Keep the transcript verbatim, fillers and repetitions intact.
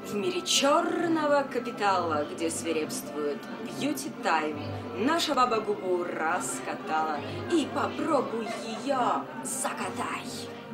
В мире черного капитала, где свирепствует бьюти-тайм, наша баба губу раскатала. И попробуй ее закатай.